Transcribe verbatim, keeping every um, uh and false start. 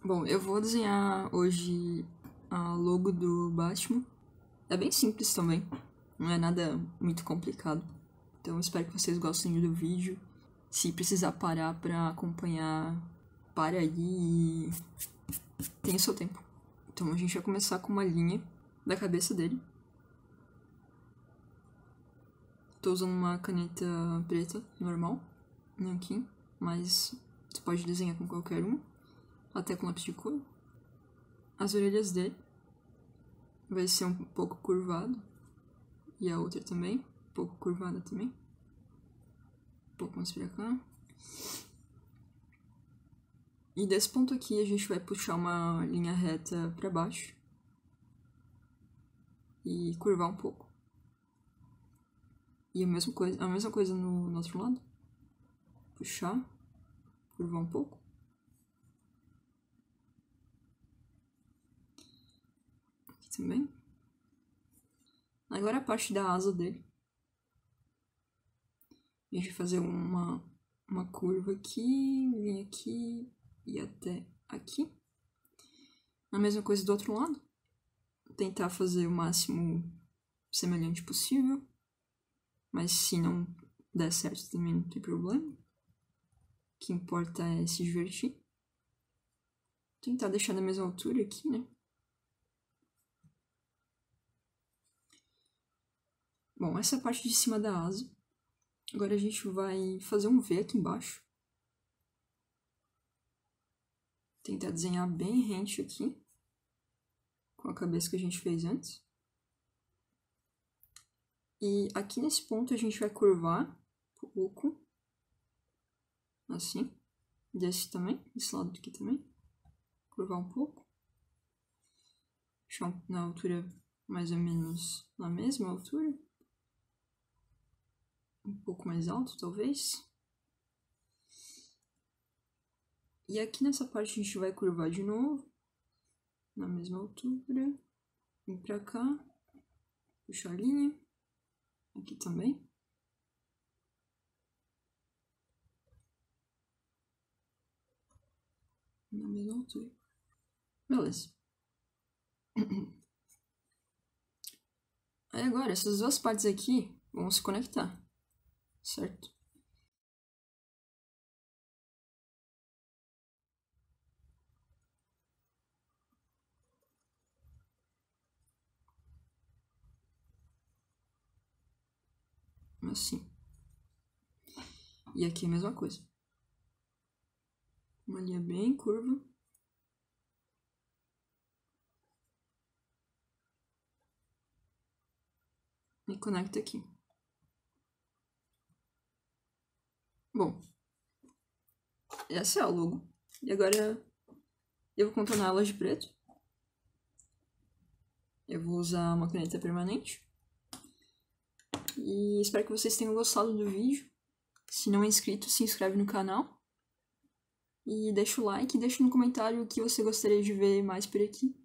Bom, eu vou desenhar hoje a logo do Batman. É bem simples também, não é nada muito complicado. Então espero que vocês gostem do vídeo. Se precisar parar pra acompanhar, pare aí e tenha seu tempo. Então a gente vai começar com uma linha da cabeça dele. Tô usando uma caneta preta normal, nanquim, mas você pode desenhar com qualquer uma, até com lápis de cor. As orelhas dele vai ser um pouco curvado, e a outra também, um pouco curvada também. Um pouco mais pra cá. E desse ponto aqui a gente vai puxar uma linha reta pra baixo e curvar um pouco. E a mesma coisa, a mesma coisa no, no outro lado. Puxar, curvar um pouco. Aqui também. Agora a parte da asa dele. A gente vai fazer uma, uma curva aqui, vir aqui e até aqui. A mesma coisa do outro lado. Tentar fazer o máximo semelhante possível. Mas se não der certo também não tem problema. O que importa é se divertir. Tentar deixar na mesma altura aqui, né? Bom, essa é a parte de cima da asa. Agora a gente vai fazer um V aqui embaixo. Tentar desenhar bem rente aqui. Com a cabeça que a gente fez antes. E aqui nesse ponto a gente vai curvar um pouco. Assim. Desse também, desse lado aqui também. Curvar um pouco. Deixar na altura mais ou menos na mesma altura. Um pouco mais alto, talvez. E aqui nessa parte a gente vai curvar de novo. Na mesma altura. Vem pra cá. Puxar a linha. Aqui também. Na mesma altura. Beleza. Aí agora, essas duas partes aqui vão se conectar. Certo? Assim. E aqui a mesma coisa. Uma linha bem curva. E conecta aqui. Bom. Essa é a logo. E agora eu vou contornar ela de preto. Eu vou usar uma caneta permanente. E espero que vocês tenham gostado do vídeo. Se não é inscrito, se inscreve no canal. E deixa o like e deixa no comentário o que você gostaria de ver mais por aqui.